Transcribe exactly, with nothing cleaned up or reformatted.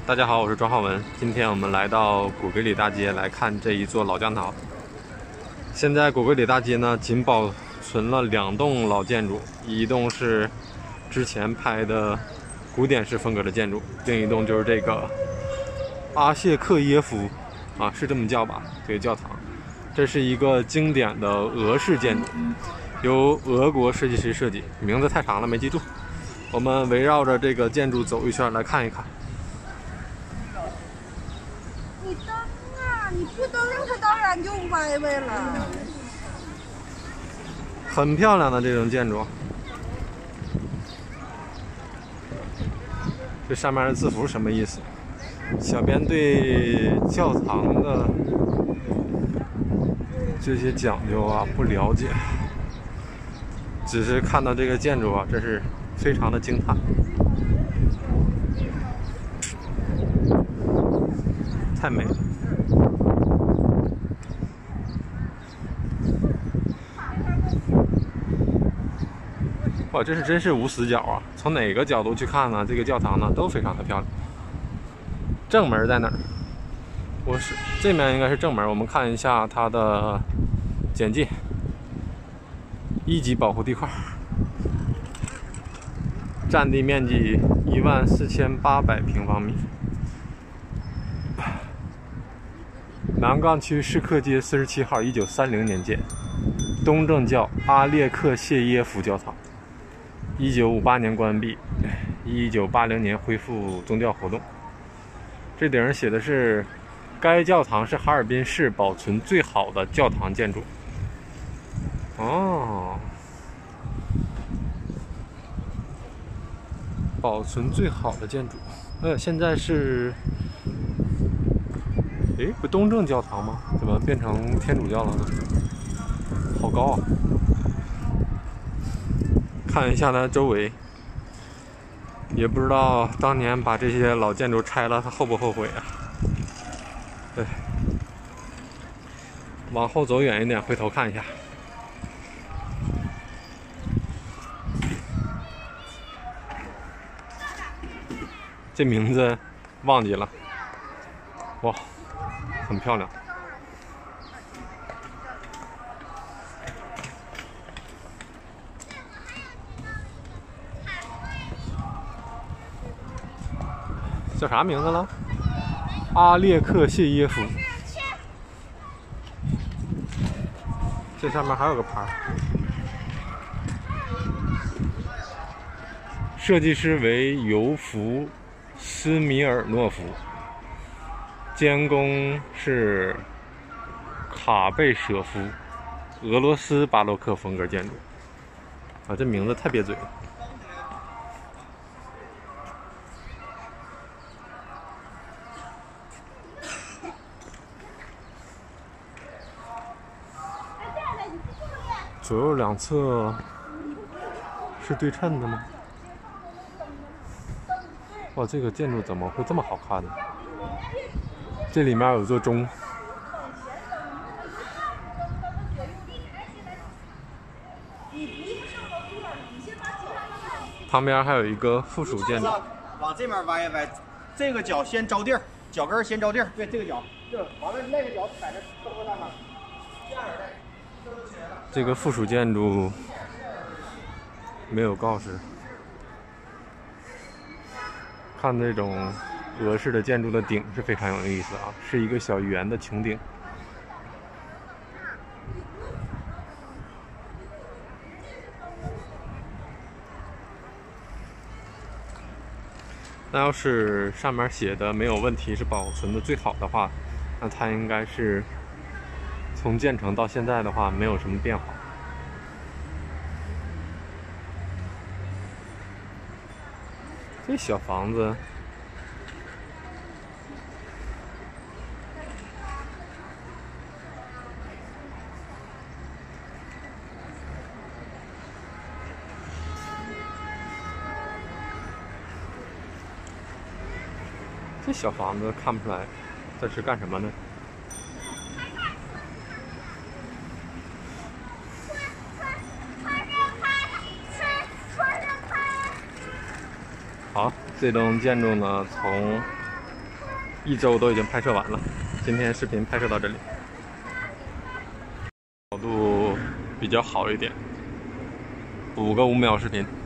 大家好，我是庄浩文。今天我们来到古鬼里大街来看这一座老教堂。现在古鬼里大街呢，仅保存了两栋老建筑，一栋是之前拍的古典式风格的建筑，另一栋就是这个阿谢克耶夫啊，是这么叫吧？这个教堂，这是一个经典的俄式建筑，由俄国设计师设计，名字太长了没记住。我们围绕着这个建筑走一圈来看一看。 你蹬啊！你不蹬，它当然就歪歪了。 很漂亮的这种建筑。这上面的字符什么意思？小编对教堂的这些讲究啊不了解，只是看到这个建筑啊，真是非常的惊叹。太美了！哇，这是真是无死角啊！从哪个角度去看呢？这个教堂呢都非常的漂亮。正门在哪儿？我是这面应该是正门，我们看一下它的简介：一级保护地块，占地面积一万四千八百平方米。南岗区市克街四十七号，一九三零年建，东正教阿列克谢耶夫教堂，一九五八年关闭，一九八零年恢复宗教活动。这顶上写的是，该教堂是哈尔滨市保存最好的教堂建筑。哦，保存最好的建筑。呃，现在是。哎，不东正教堂吗？怎么变成天主教了呢？好高啊！看一下它周围，也不知道当年把这些老建筑拆了，他后不后悔啊？对，往后走远一点，回头看一下。这名字忘记了。哇！很漂亮，叫啥名字了？阿列克谢耶夫。这上面还有个牌，设计师为尤弗斯米尔诺夫。监工是卡贝舍夫，俄罗斯巴洛克风格建筑。啊，这名字太憋嘴了。左右两侧是对称的吗？哇，这个建筑怎么会这么好看呢？这里面有座钟，旁边还有一个附属建筑。 往这面歪一歪，这个脚先着地儿，脚跟先着地儿。对，这个脚，这完了那个脚踩着豆腐上面，这样的，这都起来了。 这个附属建筑没有告示。看这种俄式的建筑的顶是非常有意思啊，是一个小圆的穹顶。那要是上面写的没有问题，是保存的最好的话，那它应该是从建成到现在的话没有什么变化。这小房子。这小房子看不出来，这是干什么呢？好，这栋建筑呢，从一周都已经拍摄完了，今天视频拍摄到这里，角度比较好一点，补个五秒视频。